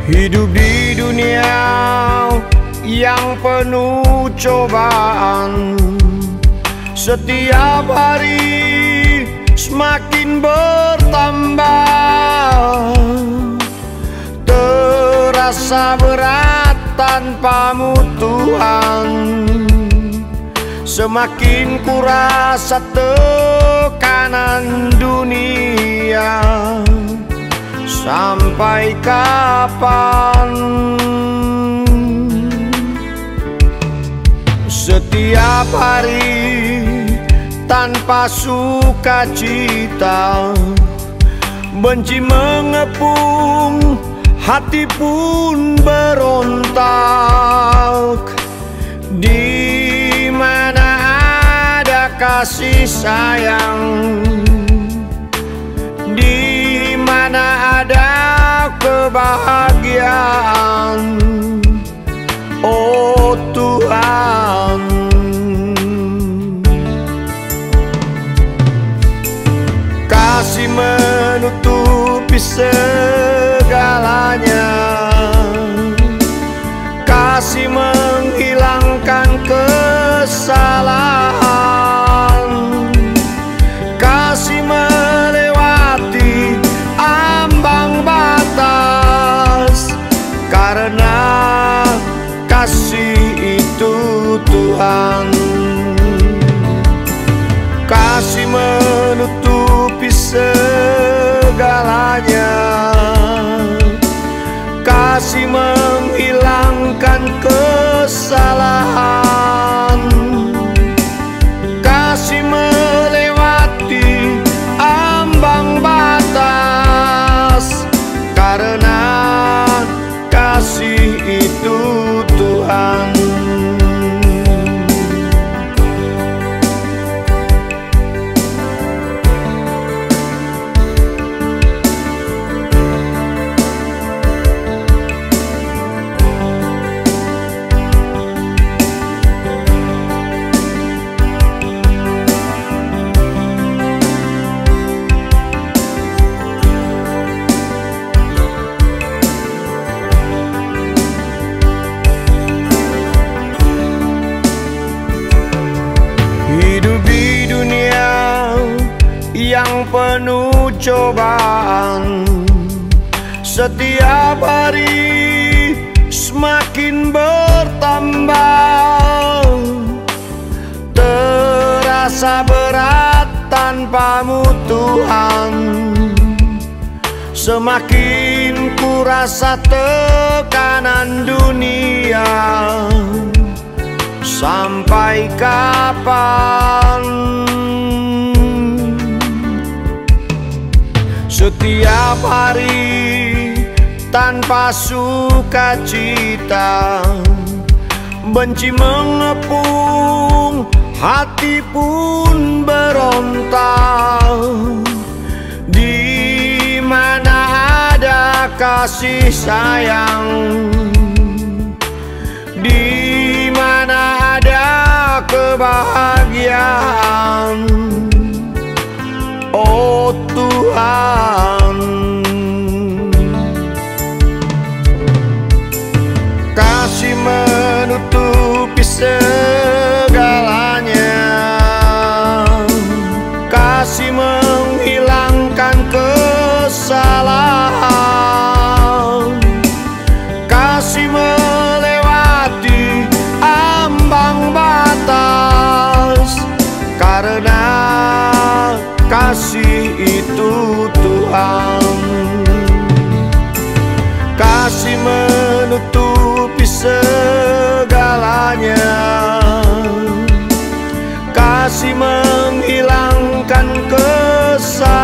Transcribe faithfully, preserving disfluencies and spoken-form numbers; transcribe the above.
Hidup di dunia yang penuh cobaan, setiap hari semakin bertambah. Terasa berat tanpamu Tuhan, semakin kurasa tekanan dunia. Sampai kapan setiap hari tanpa sukacita, benci mengepung, hati pun berontak. Di mana ada kasih sayang, di mana ada kebahagiaan, oh Tuhan. Kasih menutupi segalanya, kasih menghilangkan kesalahan, kasih melewati ambang batas. Karena kasih itu Tuhan, kasih menutupi segalanya, kasih menghilangkan kesalahan, kasih melewati ambang batas. Karena kasih itu Tuhan. Hidup di dunia yang penuh cobaan, setiap hari semakin bertambah. Terasa berat tanpamu Tuhan, semakin kurasa tekanan dunia. Sampai kapan setiap hari tanpa sukacita, benci mengepung, hati pun berontak. Di mana ada kasih sayang, di mana ada kebahagiaan, oh Tuhan. Kasih menutupi segalanya, kasih menghilangkan kesalahan, kasih melewati ambang batas. Karena kasih itu Tuhan, kasih menutupi segalanya, kasih menghilangkan kesalahan,